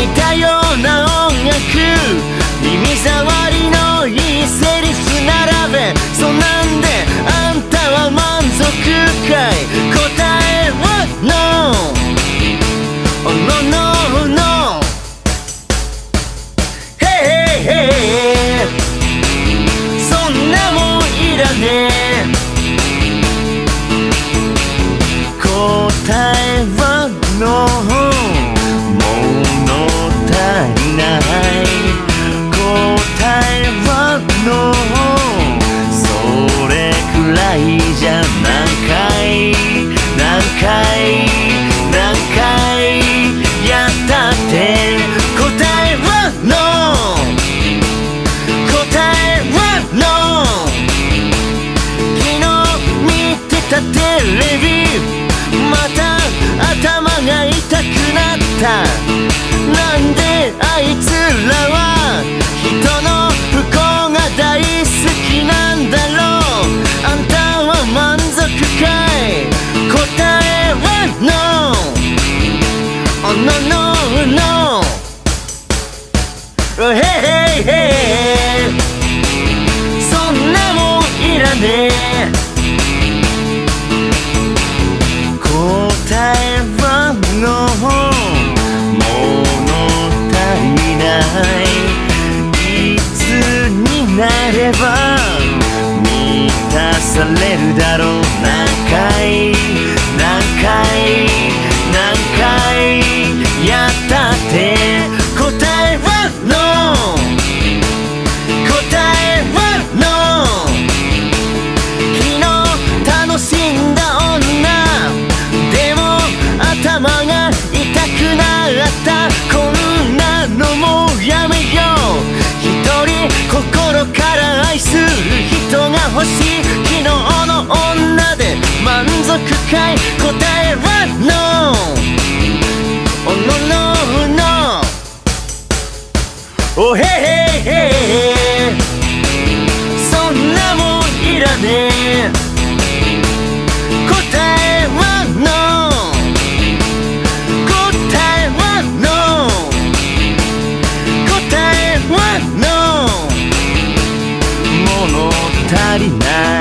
似たような音楽、耳障りのいいセリフ並べ、そんなんであんたは満足かい？答えは No Oh no no no Hey hey hey そんなもんいらねえ。答えは No物足りない。答えは No それくらいじゃ何回やったって答えは No 答えは No 昨日見てたテレビまた頭が痛くなった。なんであいつらは人の不幸が大好きなんだろう。あんたは満足かい？答えは No Oh no no no Hey hey hey そんなもんいらねえ。答えは No 物足りない。いつになれば満たされるだろう。何回やったって答えは No 答えは No 昨日楽しんだ女でも頭が痛くなった。こんなのもうやめよう。一人心から愛する人が欲しい。昨日の女で満足かい？答えは No Oh no no no Oh hey hey hey そんなもんいらねえ。答えは No 答えは No 答えは No 物足りない。